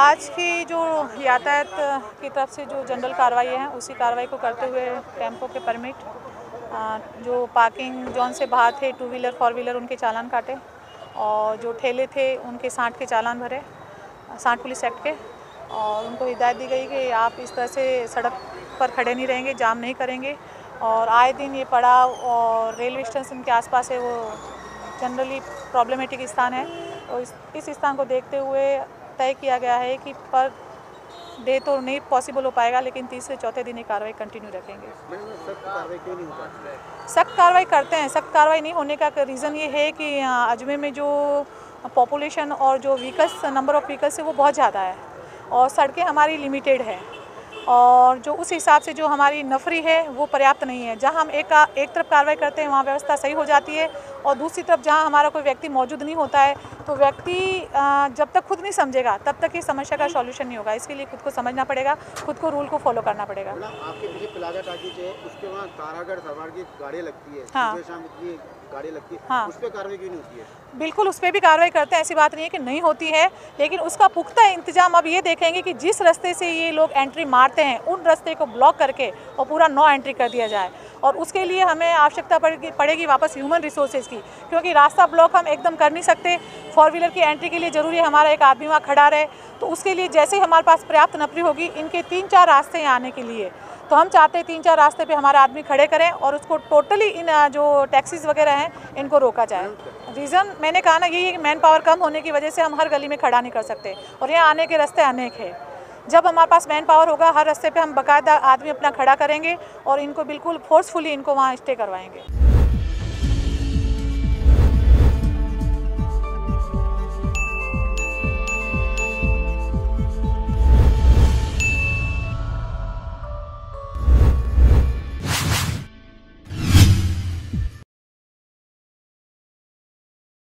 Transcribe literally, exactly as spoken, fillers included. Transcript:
आज की जो यातायात की तरफ से जो जनरल कार्रवाई है उसी कार्रवाई को करते हुए टेम्पो के परमिट, जो पार्किंग जोन से बाहर थे टू व्हीलर फोर व्हीलर उनके चालान काटे और जो ठेले थे उनके साठ के चालान भरे साठ पुलिस एक्ट के, और उनको हिदायत दी गई कि आप इस तरह से सड़क पर खड़े नहीं रहेंगे, जाम नहीं करेंगे। और आए दिन ये पड़ाव और रेलवे स्टेशन के आसपास है वो जनरली प्रॉब्लमेटिक स्थान है, और इस इस स्थान को देखते हुए तय किया गया है कि पर डे तो नहीं पॉसिबल हो पाएगा, लेकिन तीसरे चौथे दिन ये कार्रवाई कंटिन्यू रखेंगे। सख्त कार्रवाई क्यों नहीं होता? सख्त कार्रवाई करते हैं। सख्त कार्रवाई नहीं होने का रीज़न ये है कि अजमेर में जो पॉपुलेशन और जो व्हीकल्स नंबर ऑफ़ व्हीकल्स है वो बहुत ज़्यादा है और सड़कें हमारी लिमिटेड है, और जो उस हिसाब से जो हमारी नफरी है वो पर्याप्त नहीं है। जहां हम एक एक तरफ कार्रवाई करते हैं वहां व्यवस्था सही हो जाती है, और दूसरी तरफ जहां हमारा कोई व्यक्ति मौजूद नहीं होता है तो व्यक्ति जब तक खुद नहीं समझेगा तब तक ये समस्या का सॉल्यूशन नहीं होगा। इसके लिए खुद को समझना पड़ेगा, खुद को रूल को फॉलो करना पड़ेगा। आपके पीछे प्लाजा टाकीज है, उसके वहाँ तारागढ़ सवार की गाड़ी लगती है, हाँ, शाम इतनी गाड़ी लगती है, हाँ, उस पर कार्रवाई क्यों नहीं होती है? बिल्कुल उस पर भी कार्रवाई करते हैं, ऐसी बात नहीं है कि नहीं होती है, लेकिन उसका पुख्ता इंतजाम अब ये देखेंगे कि जिस रास्ते से ये लोग एंट्री मारते हैं उन रास्ते को ब्लॉक करके और पूरा नो एंट्री कर दिया जाए। और उसके लिए हमें आवश्यकता पड़ेगी पड़ेगी वापस ह्यूमन रिसोर्सेज की, क्योंकि रास्ता ब्लॉक हम एकदम कर नहीं सकते। फोर व्हीलर की एंट्री के लिए ज़रूरी है हमारा एक आदमी वहाँ खड़ा रहे, तो उसके लिए जैसे ही हमारे पास पर्याप्त नफरी होगी इनके तीन चार रास्ते हैं आने के लिए, तो हम चाहते हैं तीन चार रास्ते पे हमारे आदमी खड़े करें और उसको टोटली इन जो टैक्सीज वगैरह हैं इनको रोका जाए। रीज़न मैंने कहा ना यही है कि मैन पावर कम होने की वजह से हम हर गली में खड़ा नहीं कर सकते, और यहाँ आने के रास्ते अनेक है। जब हमारे पास मैन पावर होगा हर रास्ते पे हम बाकायदा आदमी अपना खड़ा करेंगे और इनको बिल्कुल फोर्सफुली इनको वहाँ स्टे करवाएंगे।